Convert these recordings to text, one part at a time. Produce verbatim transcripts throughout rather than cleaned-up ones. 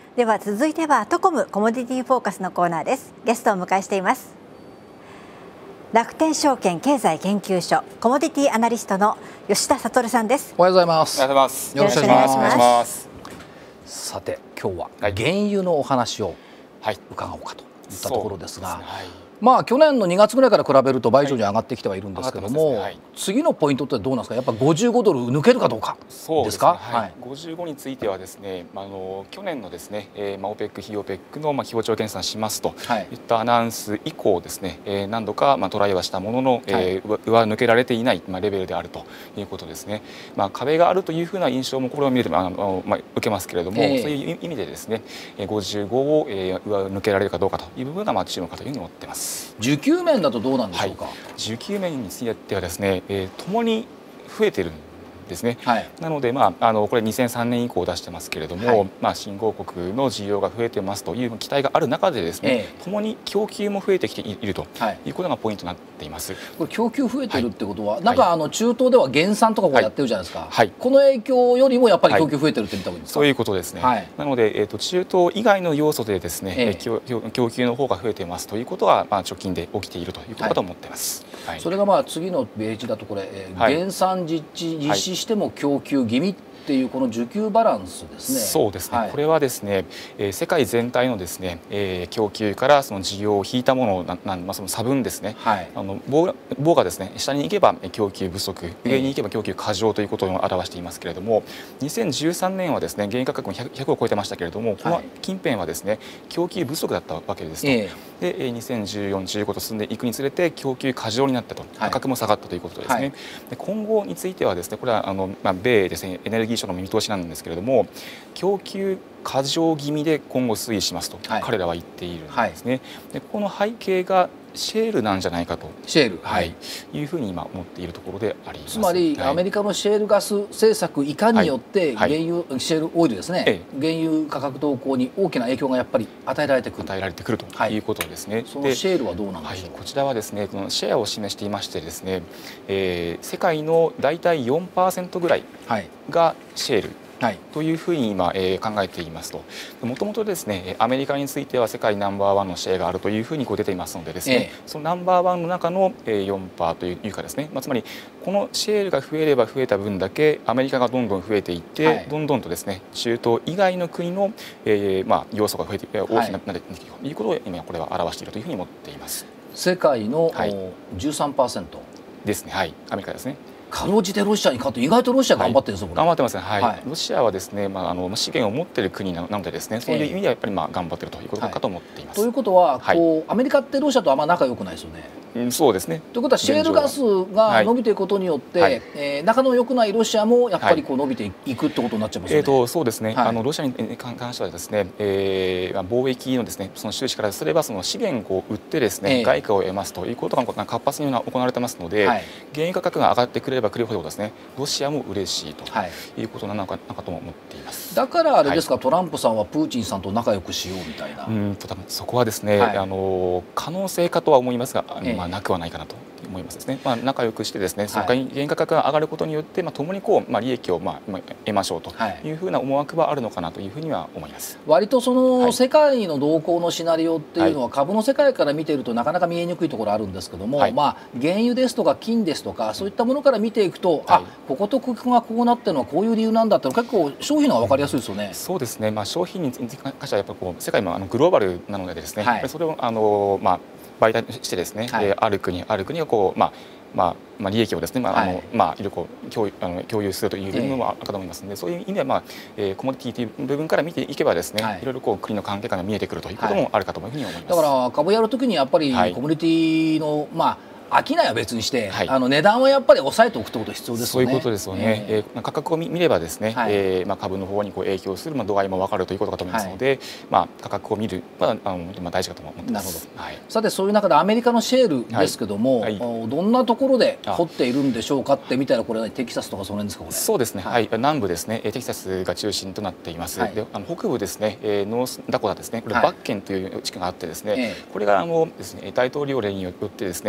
では続いてはトコムコモディティフォーカスのコーナーです。ゲストをお迎えしています。楽天証券経済研究所コモディティアナリストの吉田悟さんです。 おはようございます。 おはようございます。 よろしくお願いします。 さて今日は原油のお話を伺おうかといったところですが、はいはい、まあ去年のにがつぐらいから比べると倍以上に上がってきてはいるんですけども、はいねはい、次のポイントってどうなんですか。やっぱごじゅうごドル抜けるかどうかですか。 そうですね、はい、ごじゅうごについてはですね、あの去年のですね、えー、まあ オペック 非 オペック のまあ規模調減産しますといったアナウンス以降ですね、えー、何度かまあトライはしたものの、えーはい、上抜けられていないまあレベルであるということですね。まあ壁があるというふうな印象もこれを見るとあのまあ受けますけれども、えー、そういう意味でですね、ごじゅうごを上抜けられるかどうかという部分がまあ注目かというふうに思っています。 需給面だとどうなんでしょうか。はい、 需給面についてはですね、えー、ともに増えているんですね。はい、なので、まあ、あのこれにせんさんねん以降出してますけれども、はい、まあ、新興国の需要が増えてますという期待がある中でですね、ええ、ともに供給も増えてきているということがポイントになっています。 これ供給増えているってことは、はい、なんかあの中東では減産とかこうやってるじゃないですか、 はい、 この影響よりもやっぱり供給増えてるって見た方がいいですか。 はい、そういうことですね。はい、なので、えー、と中東以外の要素でですね、ええ、供, 供給の方が増えていますということは、まあ、直近で起きているということだと思っています。 はいはい、それがまあ次のページだとこれ、えーはい、減産実地実施しても供給気味っていうこの需給バランスですね。 そうですね、はい、これはですね、えー、世界全体のですね、えー、供給からその需要を引いたものなな、まあ、その差分ですね、はい、あの棒, 棒がですね下に行けば供給不足、上に行けば供給過剰ということを表していますけれども、にせんじゅうさんねんはですね原油価格も ひゃく, ひゃくを超えてましたけれども、この近辺はですね供給不足だったわけですと、えー、でにせんじゅうよん、じゅうごと進んでいくにつれて供給過剰になったと、価格も下がったということですね。はい、で今後についてはですね、これはあの、まあ、米ですねエネルギー省の見通しなんですけれども、供給過剰気味で今後推移しますと、はい、彼らは言っているんですね。はい、でこの背景がシェールなんじゃないかとシェール、 はい、いうふうに今思っているところであります。 つまり、はい、アメリカのシェールガス政策以下によって原油、はい、シェールオイルですね、ええ、原油価格動向に大きな影響がやっぱり与えられてくる与えられてくるということですね。はい、 そのシェールはどうなんでしょう。はい、 こちらはですねこのシェアを示していましてですね、えー、世界のだいたい よんパーセント ぐらいがシェール、はい、というふうに今、えー、考えていますと。もともとですねアメリカについては世界ナンバーワンのシェアがあるというふうにこう出ていますのでですね、ええ、そのナンバーワンの中の よんパーセント というかですね、まあ、つまりこのシェールが増えれば増えた分だけアメリカがどんどん増えていって、はい、どんどんとですね中東以外の国の、えーまあ、要素が増えて大きくなっていくということを今これは表しているというふうに思っています。 世界の、はい、じゅうさんパーセントですね。はい、アメリカですね。 かろうじてロシアに勝って意外とロシア頑張ってるんですよ、 はい、頑張ってますね。はい、はい、ロシアはですね、まああの資源を持っている国なのでですね、そういう意味ではやっぱりまあ頑張っているということかと思っています。 はい、ということは、はい、こうアメリカってロシアとあんま仲良くないですよね。 うん、そうですね。 ということはシェールガスが伸びていくことによって、はい、えー、仲の良くないロシアもやっぱりこう伸びていくってことになっちゃいますよね。 えーとそうですね。はい、あのロシアに関してはですね、えー、貿易のですねその収支からすればその資源を売ってですね、えー、外貨を得ますということが活発に行われてますので、はい、原油価格が上がってくればくるほどですねロシアも嬉しいということなのかなかとも思っています。 だからあれですか、はい、トランプさんはプーチンさんと仲良くしようみたいな。 うんと多分そこはですね、はい、あの可能性かとは思いますが、えー、まあなくはないかなと思いますですね。まあ仲良くしてですね、その原油価格が上がることによってまあ共にこうまあ利益をまあ得ましょうというふうな思惑はあるのかなというふうには思います。 割とその世界の動向のシナリオっていうのは株の世界から見ているとなかなか見えにくいところあるんですけども、はい、まあ原油ですとか金ですとかそういったものから見ていくと、はい、あこことここがこうなってるのはこういう理由なんだって結構商品の方が分かりやすいですよね。 そうですね。まあ商品に関してはやっぱりこう世界もあのグローバルなのでですね、はい、それをあのまあ媒体してですね、はい、ある国ある国がこうまあまあまあ利益をですね、まあ、はい、あのまあいろいろこう共有あの共有するという部分もあるかと思いますので、えー、そういう意味ではまあ、えー、コモディティという部分から見ていけばですね、はい、いろいろこう国の関係感が見えてくるということもあるかというふうに思います。 だから株やるときにやっぱりコモディティのまあ商いは別にして、はい、あの値段はやっぱり抑えておくってこと必要ですよね。 そういうことですよね。えー、えー、価格を見ればですね、はい、えー、まあ株の方にこう影響するまあ度合いも分かるということかと思いますので、はい、まあ価格を見るはあのまあ大事かと思ってます。なるほど。はい、さてそういう中でアメリカのシェールですけども、はいはい、どんなところで掘っているんでしょうかってみたいなこれはテキサスとかその辺ですかこれ。 そうですね。はい、はい、南部ですね。テキサスが中心となっています。はい、であの北部ですね、えー、ノースダコタですね。これバッケンという地区があってですね、はい、これがあのですね大統領令によってですねダコ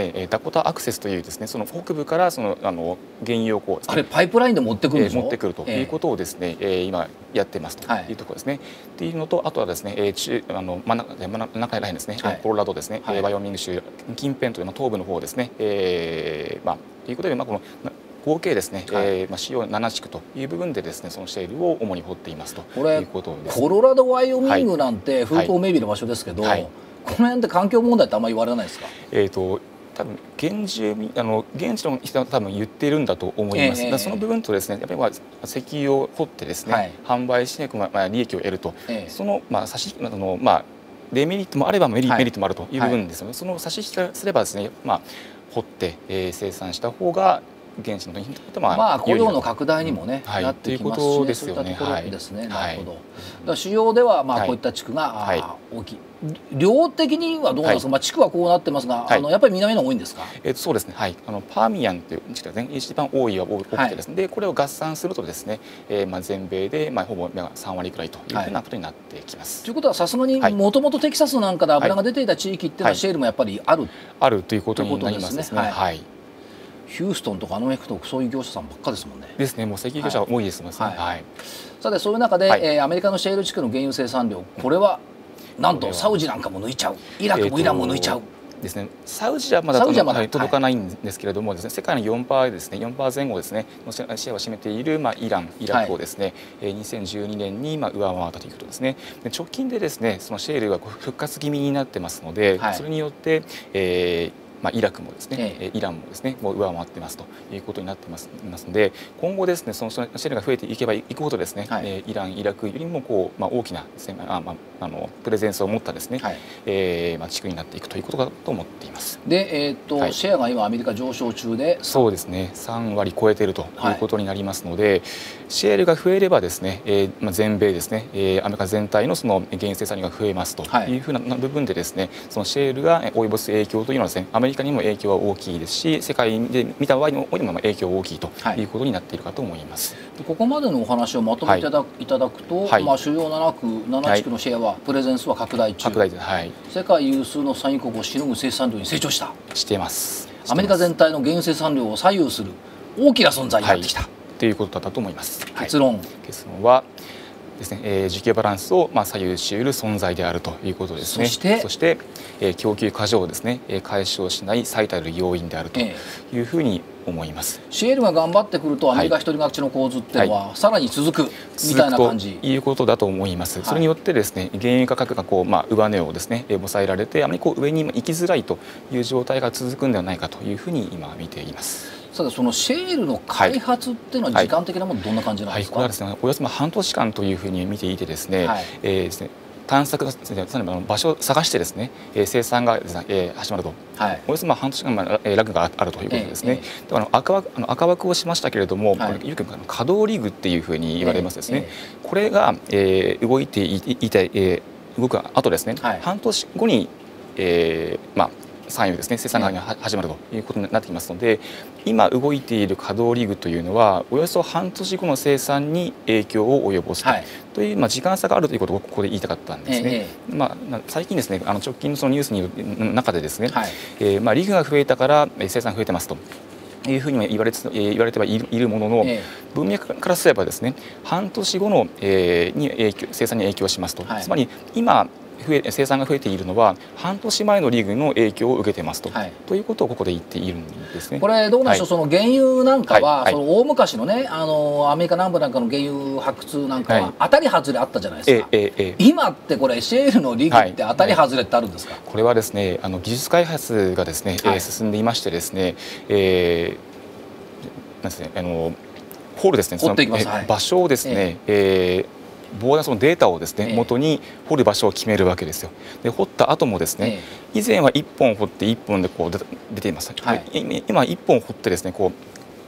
コタアクセスというですねその北部からそのあの原油をこう、 あれパイプラインで持ってくるんでしょ、 えー、持ってくるということをですね、えー、今やってますというところですね。はい、っていうのとあとはですね、えー、中あの真ん中真ん中らへんですね、はい、コロラドですね、はい、バイオミング州近辺という東部の方ですね、えー、まあということでまあこの合計ですね、はい、えーまあ、主要なな地区という部分でですねそのシェールを主に掘っていますということです。 コロラドワイオミングなんて風光明媚な場所ですけど、はいはい、この辺って環境問題ってあんまり言われないですか？ えーと多分現住民あの現地の人は多分言っているんだと思います。えー、その部分とですねやっぱりまあ石油を掘ってですね、はい、販売してまあ利益を得ると、えー、そのまあ差しあのまあデメリットもあればメリットもあるという部分ですよね。はい、その差し引きすればですねまあ掘って、えー、生産した方が現地の人にとってはまあ雇用の拡大にもね、うん、なってきますし、ね、そういったところですね。なるほど。だから主要ではまあこういった地区が、はい、大きい。量的にはどうなんですか。はい、まあ地区はこうなってますが、はい、あのやっぱり南の多いんですか。 えっとそうですね。はい。あのパーミヤンという地区ですね。一番多いは多くてですね。はい、でこれを合算するとですね、えー、まあ全米でまあほぼさん割くらいというふうなことになってきます。 はい、ということはさすがにもともとテキサスなんかで油が出ていた地域っていうのはシェールもやっぱりある、はい、 あるということになりますですね。はい。はい、 ヒューストンとかあの辺行くとそういう業者さんばっかですもんね。 ですね。もう石油業者多いですもんね。はい。はい、 さてそういう中で、はい、えー、アメリカのシェール地区の原油生産量これはなんとサウジなんかも抜いちゃう、イラクもイランも抜いちゃう。 えー、ですね。サウジはまだ届かないんですけれどもですね、世界の よんパーセント ですね、よんパーセント 前後ですねのシェアを占めているまあイラン、イラクをですね、はい、にせんじゅうにねんにまあ上回ったということですね。で直近でですねそのシェールが復活気味になってますので、はい、それによって、えーまあ、イラクもですね、ええ、イランもですね、もう上回ってますということになってますますので、今後ですね、そのシェールが増えていけばいくほどですね、はい、イラン、イラクよりもこうまあ大きなですね、あまああのプレゼンスを持ったですね、はい、えー、まあ地区になっていくということだと思っています。 で、えっ、ー、と、はい、シェアが今アメリカ上昇中で、 そうですね、さん割超えているということになりますので、はい、シェールが増えればですね、えー、まあ全米ですね、えー、アメリカ全体のその原油生産量が増えますというふうな部分でですね、そのシェールが及ぼす影響というのはですね、アメリカにも影響は大きいですし、世界で見た場合にも影響が大きいということになっているかと思います。 はい、ここまでのお話をまとめていただ、はい、いただくと、はい、まあ主要なな区、なな地区のシェアはプレゼンスは拡大中、 拡大で、はい、 世界有数の産油国をしのぐ生産量に成長した。 しています。 アメリカ全体の原油生産量を左右する大きな存在になってきた。 はい、ということだったと思います。 結論、はい、 結論はですね、えー、需給バランスをまあ左右し得る存在であるということですね。そして、そして、えー、供給過剰をですね、えー、解消しない最たる要因であるというふうに思います。 えー、シェールが頑張ってくるとアメリカ一人勝ちの構図っていうのは、はい、さらに続くみたいな感じ。 ということだと思います。はい、それによってですね、原油価格がこうまあ上値をですね、えー、抑えられてあまりこう上に行きづらいという状態が続くんではないかというふうに今見ています。 さてそのシェールの開発っていうのは時間的なものどんな感じなんですか。 はいはい、これはですね、およそ半年間というふうに見ていてですね、はい、えー、ですね探索の場所を探してですね、えー、生産がですね、えー、始まると、はい、およそまあ半年間までラグがあるということですね。えー、であの赤枠あの赤枠をしましたけれども、はい、これよく稼働リグっていうふうに言われますですね。えー、これが、えー、動いていて、えー、動く後ですね、はい、半年後に、えー、まあ産油ですね、生産が始まるということになってきますので、今動いている稼働リグというのはおよそ半年後の生産に影響を及ぼすと、はい、というまあ時間差があるということをここで言いたかったんですね。ええ、まあ最近ですね、あの直近のそのニュースの中でですね、はい、えー、まあリグが増えたから生産増えてますと。いうふうに言われて言われてはいるものの、ええ、文脈からすればですね、半年後の、えー、に影響生産に影響しますと、はい、つまり今増え生産が増えているのは半年前のリグの影響を受けてますと、はい、ということをここで言っているんですね。 これどうなんでしょう、はい、その原油なんかは、はい、その大昔のね、あのアメリカ南部なんかの原油発掘なんかは当たり外れあったじゃないですか。ええええ、今ってこれシェールのリグって当たり外れってあるんですか。はい、 これはですね、あの技術開発がですね、はい、えー、進んでいましてですね、えー、なんですね、あのホールですね、 掘っていきます、 その、はい、場所をですね、えーえー膨大なそのデータをですね、えー、元に掘る場所を決めるわけですよ。で掘った後もですね、えー、以前はいっぽん掘っていっぽんでこう出ています。はい、今いっぽん掘ってですねこう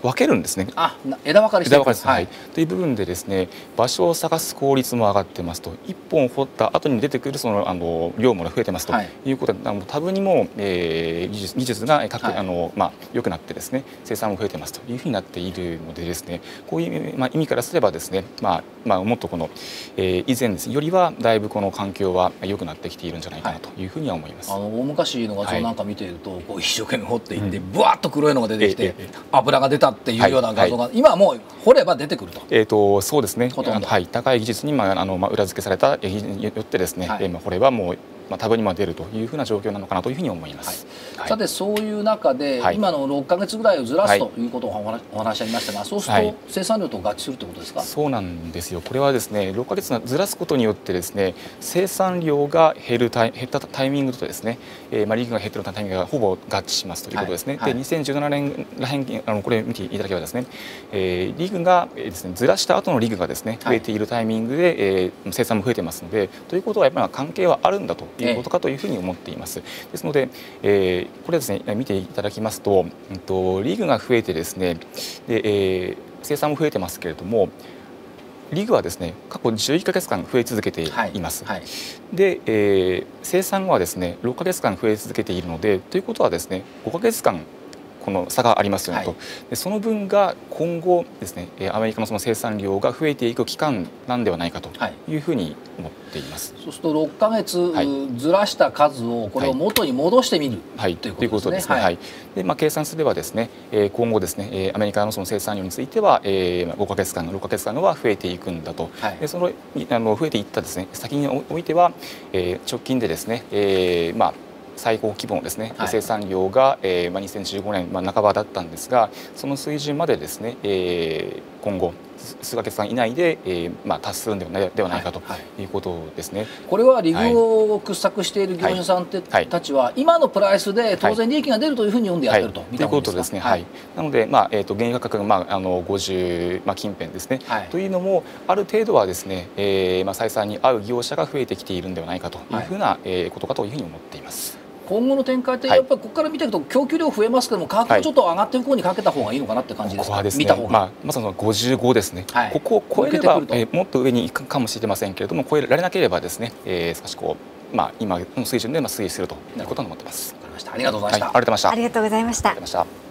分けるんですね。 あ、枝分かれしていく。 枝分かれです、はい、という部分でですね、場所を探す効率も上がってますと、いっぽん掘った後に出てくるそのあの量も増えてますということで、はい、あの株にも、えー、技術技術がかけ、はい、あのまあ良くなってですね、生産も増えてますというふうになっているのでですね、こういう、まあ、意味からすればですね、まあまあもっとこの、えー、以前ですねよりはだいぶこの環境は良くなってきているんじゃないかなというふうには思います。 はい、あの大昔の画像なんか見ていると、はい、こう一生懸命掘っていって、うん、ぶわっと黒いのが出てきて、えーえー、油が出たっていうような画像が、はいはい、今はもう掘れば出てくると。 えーとそうですね。はい、高い技術にまああのまあ裏付けされたによってですね、はい、えー、まあ掘ればもうまあ株にも出るというふうな状況なのかなというふうに思います。 はいはい、さてそういう中で、はい、今のろっかげつぐらいをずらすということをお話お話ありましたが、そうすると生産量と合致するということですか。はい、 そうなんですよ。これはですね、ろっかげつずらすことによってですね、生産量が減るタイ減ったタイミングとですね、えー、まあ利益が減っているタイミングがほぼ合致しますということですね。はいはい、でにせんじゅうななねんらへんあのこれ見ていただければですね、えー、リグがですねずらした後のリグがですね増えているタイミングで、はい、えー、生産も増えてますので、ということはやっぱり関係はあるんだということかというふうに思っています。ですので、えー、これですね見ていただきますと、うんとリグが増えてですね、で、えー、生産も増えてますけれども、リグはですね過去じゅういっかげつかん増え続けています。はいはい、で、えー、生産後はですねろっかげつかん増え続けているので、ということはですねごかげつかんこの差がありますよねと、はい、でその分が今後ですねアメリカのその生産量が増えていく期間なんではないかというふうに思っています。 はい、そうするとろっかげつずらした数をこれを元に戻してみる、はい、ということですね。はい、 でまあ計算すればですね今後ですねアメリカのその生産量についてはごかげつかんろっかげつかんは増えていくんだと、はい、でそのあの増えていったですね先においては直近でですね、えー、まあ最高規模のですね、はい、生産量が、えーまあ、にせんじゅうごねん、まあ、半ばだったんですが、その水準までですね、えー、今後数ヶ月間以内で、えーまあ、達するのではないではないかということですね。はいはい、 これはリグを掘削している業者さんて、はい、たちは今のプライスで当然利益が出るというふうに読んでやってると、はい、 ということですね。はい、なので、まあえー、と原油価格が、まあ、あのごじゅう、まあ、近辺ですね、はい、というのもある程度はですね、えーまあ、採算に合う業者が増えてきているんではないかというふうな、はい、えー、ことかというふうに思っています。 今後の展開ってやっぱりここから見ていくと供給量増えますけども、価格もちょっと上がっていく方にかけた方がいいのかなって感じですか。ここはですね、見た方が、まあ、まさにごじゅうごですね、はい、ここを超えればえー、もっと上に行くかもしれませんけれども、超えられなければですね、えー、少しこう、まあ、今の水準でまあ推移するということに思ってます。 わかりました。ありがとうございました。 はい、ありがとうございました。 ありがとうございました。